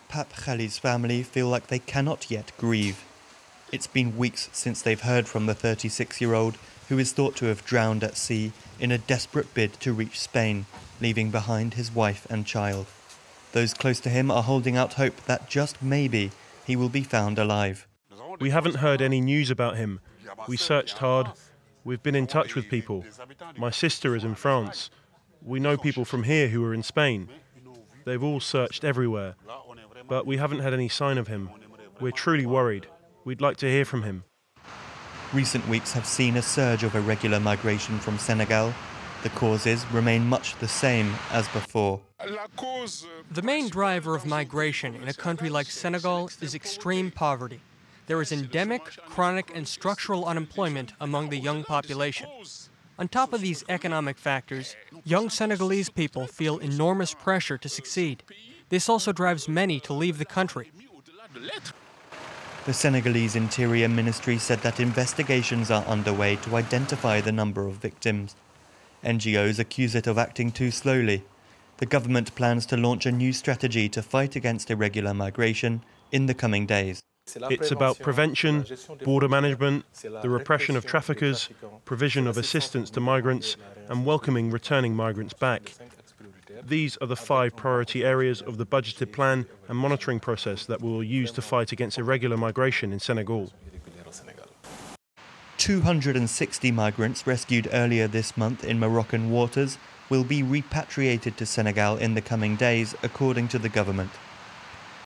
Pape Khali's family feel like they cannot yet grieve. It's been weeks since they've heard from the 36-year-old who is thought to have drowned at sea in a desperate bid to reach Spain, leaving behind his wife and child. Those close to him are holding out hope that just maybe he will be found alive. We haven't heard any news about him. We searched hard. We've been in touch with people. My sister is in France. We know people from here who are in Spain. They've all searched everywhere, but we haven't had any sign of him. We're truly worried. We'd like to hear from him. Recent weeks have seen a surge of irregular migration from Senegal. The causes remain much the same as before. The main driver of migration in a country like Senegal is extreme poverty. There is endemic, chronic, and structural unemployment among the young population. On top of these economic factors, young Senegalese people feel enormous pressure to succeed. This also drives many to leave the country. The Senegalese Interior Ministry said that investigations are underway to identify the number of victims. NGOs accuse it of acting too slowly. The government plans to launch a new strategy to fight against irregular migration in the coming days. It's about prevention, border management, the repression of traffickers, provision of assistance to migrants, and welcoming returning migrants back. These are the 5 priority areas of the budgeted plan and monitoring process that we will use to fight against irregular migration in Senegal. 260 migrants rescued earlier this month in Moroccan waters will be repatriated to Senegal in the coming days, according to the government.